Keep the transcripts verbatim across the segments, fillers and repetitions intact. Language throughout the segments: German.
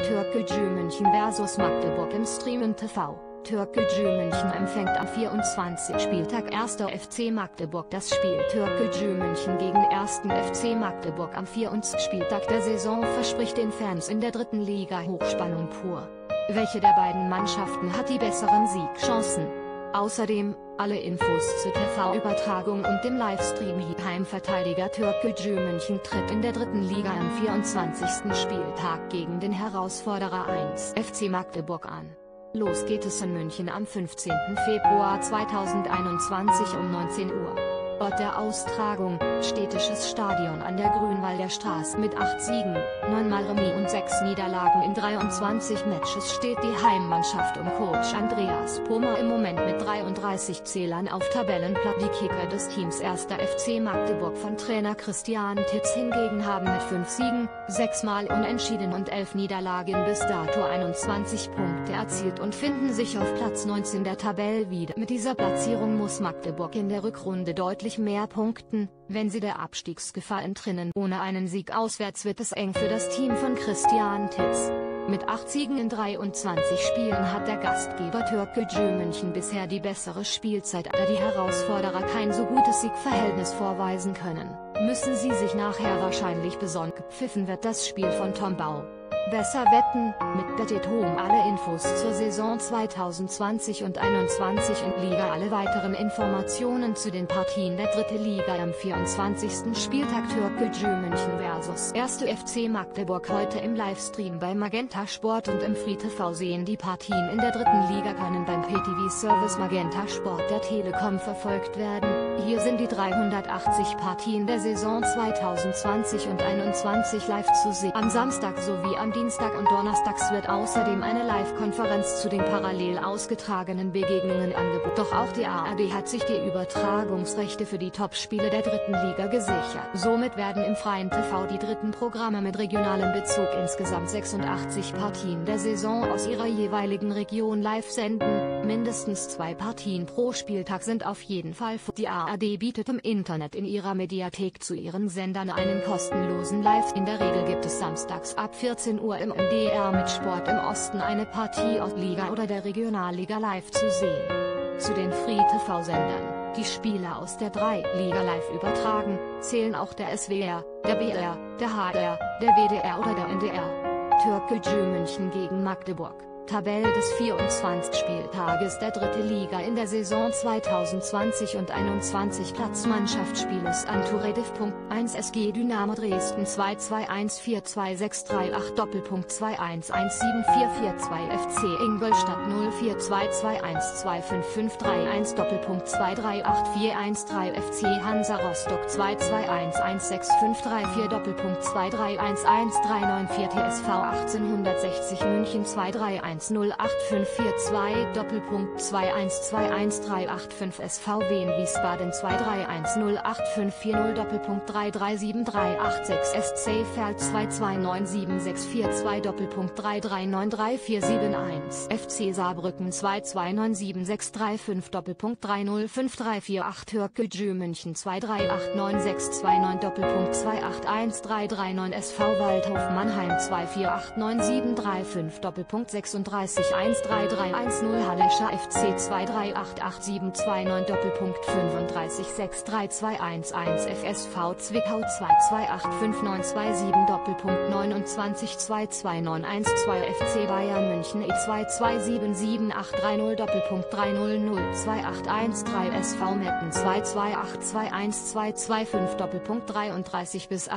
Türkgücü München versus Magdeburg im Streamen T V. Türkgücü München empfängt am vierundzwanzigsten Spieltag erster F C Magdeburg das Spiel Türkgücü München gegen ersten F C Magdeburg am vierundzwanzigsten Spieltag der Saison verspricht den Fans in der dritten Liga Hochspannung pur. Welche der beiden Mannschaften hat die besseren Siegchancen? Außerdem, alle Infos zur T V-Übertragung und dem Livestream. Heimverteidiger Türkgücü München tritt in der dritten Liga am vierundzwanzigsten Spieltag gegen den Herausforderer eins F C Magdeburg an. Los geht es in München am fünfzehnten Februar zweitausendeinundzwanzig um neunzehn Uhr. Ort der Austragung, Städtisches Stadion an der Grünwalder Straße. Mit acht Siegen, neunmal Remis und sechs Niederlagen in dreiundzwanzig Matches steht die Heimmannschaft um Coach Andreas Pummer im Moment mit dreiunddreißig Zählern auf Tabellenplatz. Die Kicker des Teams erster F C Magdeburg von Trainer Christian Titz hingegen haben mit fünf Siegen, sechsmal Unentschieden und elf Niederlagen bis dato einundzwanzig Punkte erzielt und finden sich auf Platz neunzehn der Tabelle wieder. Mit dieser Platzierung muss Magdeburg in der Rückrunde deutlich mehr punkten, wenn sie der Abstiegsgefahr entrinnen. Ohne einen Sieg auswärts wird es eng für das Team von Christian Titz. Mit acht Siegen in dreiundzwanzig Spielen hat der Gastgeber Türkgücü München bisher die bessere Spielzeit, da die Herausforderer kein so gutes Siegverhältnis vorweisen können, müssen sie sich nachher wahrscheinlich besonnen. Gepfiffen wird das Spiel von Tom Bauer. Besser wetten, mit Bettet Home. Alle Infos zur Saison zweitausendzwanzig und einundzwanzig und Liga Alle. Weiteren Informationen zu den Partien der dritten Liga am vierundzwanzigsten Spieltag Türkgücü München versus erster F C Magdeburg heute im Livestream bei Magenta Sport und im Free-T V sehen. Die Partien in der dritten Liga können beim P T V-Service Magenta Sport der Telekom verfolgt werden. Hier sind die dreihundertachtzig Partien der Saison zweitausendzwanzig und einundzwanzig live zu sehen. Am Samstag sowie am Dienstag und Donnerstags wird außerdem eine Live-Konferenz zu den parallel ausgetragenen Begegnungen angeboten. Doch auch die A R D hat sich die Übertragungsrechte für die Top-Spiele der dritten Liga gesichert. Somit werden im freien T V die dritten Programme mit regionalem Bezug insgesamt sechsundachtzig Partien der Saison aus ihrer jeweiligen Region live senden. Mindestens zwei Partien pro Spieltag sind auf jeden Fall vor. Die A R D bietet im Internet in ihrer Mediathek zu ihren Sendern einen kostenlosen Live. In der Regel gibt es samstags ab vierzehn Uhr im M D R mit Sport im Osten eine Partie aus Liga oder der Regionalliga live zu sehen. Zu den Free-T V-Sendern, die Spiele aus der drei Liga live übertragen, zählen auch der S W R, der B R, der H R, der W D R oder der N D R. Türkgücü München gegen Magdeburg. Tabelle des vierundzwanzigsten Spieltages der dritten Liga in der Saison zweitausendzwanzig und einundzwanzig. Platzmannschaftsspieles an Turediv. eins S G Dynamo Dresden zwei zwei eins vier zwei sechs drei acht Doppelpunkt zwei eins eins sieben vier vier zwei F C Ingolstadt null vier zwei zwei eins zwei fünf fünf drei eins Doppelpunkt zwei drei acht vier eins drei F C Hansa Rostock zwei zwei eins eins sechs fünf drei vier Doppelpunkt zwei drei eins eins drei neun vier T S V achtzehnhundertsechzig München zwei drei eins null acht fünf vier zwei Doppelpunkt zwei eins zwei eins drei acht fünf S V Wehen Wiesbaden zwei drei eins null acht fünf vier null Doppelpunkt drei drei sieben drei acht sechs S C Feld zwei zwei neun sieben sechs vier zwei Doppelpunkt drei drei neun drei vier sieben eins F C Saarbrücken zwei zwei neun sieben sechs drei fünf Doppelpunkt drei null fünf drei vier acht Türkgücü München zwei drei acht neun sechs zwei neun Doppelpunkt zwei acht eins drei drei neun S V Waldhof Mannheim zwei vier acht neun sieben drei fünf Doppelpunkt sechsunddreißig eins drei drei eins null Hallescher F C zwei drei acht acht sieben zwei neun Doppelpunkt fünfunddreißig sechs drei zwei eins eins F S V Zwickau zwei zwei acht fünf neun zwei sieben Doppelpunkt neunundzwanzig zwei zwei neun eins zwei F C Bayern München E zwei zwei sieben sieben acht drei null Doppelpunkt drei null null zwei acht eins drei S V Meppen zwei zwei acht zwei eins zwei zwei fünf Doppelpunkt dreiunddreißig bis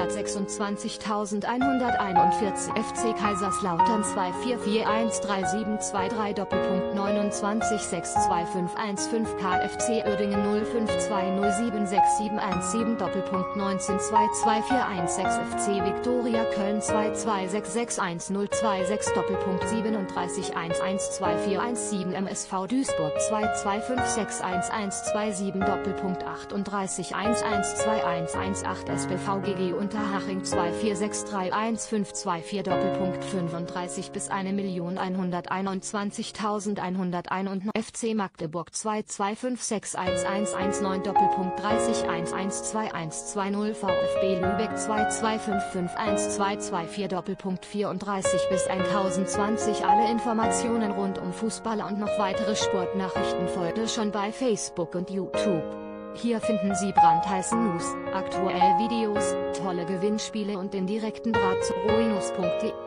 achthundertsechsundzwanzigtausendeinhunderteinundvierzig F C Kaiserslautern zwei vier vier eins drei sieben zwei drei Doppelpunkt neunundzwanzig sechs zwei fünf eins fünf K F C Uerdingen null fünf zwei null sieben sechs sieben eins sieben Doppelpunkt neunzehn zwei zwei vier eins sechs F C Viktoria Köln zwei zwei sechs sechs eins null zwei sechs Doppelpunkt siebenunddreißig eins eins zwei vier eins sieben M S V Duisburg zwei zwei fünf sechs eins eins zwei sieben Doppelpunkt achtunddreißig eins eins zwei eins eins acht S B V G G Unterhaching zwei vier sechs drei eins fünf zwei vier Doppelpunkt fünfunddreißig bis eine Million hunderteinundzwanzigtausendzweihunderteinundneunzig F C Magdeburg zwei zwei fünf sechs eins eins eins neun Doppelpunkt dreißig eins eins zwei eins zwei null VfB Lübeck zwei zwei fünf fünf eins zwei zwei vier Doppelpunkt vierunddreißig bis tausendzwanzig. Alle Informationen rund um Fußball und noch weitere Sportnachrichten folgen schon bei Facebook und YouTube. Hier finden Sie brandheiße News, aktuelle Videos, tolle Gewinnspiele und den direkten Draht zu roinus punkt de.